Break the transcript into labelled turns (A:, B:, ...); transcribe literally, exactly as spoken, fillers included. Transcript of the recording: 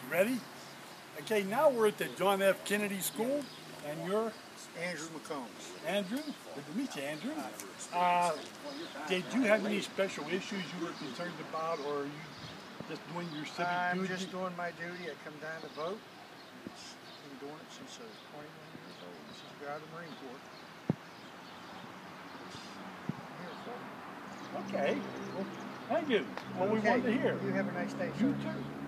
A: You ready? Okay, now we're at the John F. Kennedy School, and you're?
B: Andrew McCombs.
A: Andrew? Good to meet you, Andrew. Uh, did you have any special issues you were concerned about, or are you just doing your civic
B: I'm
A: duty?
B: I'm just doing my duty. I come down to vote. I've been doing it since I was twenty-one years old. This is the guy of the Marine Corps. I'm here for it.
A: Okay. Well, thank you. What we
B: Okay.
A: wanted to hear.
B: You have a nice day,
A: You
B: sir.
A: too.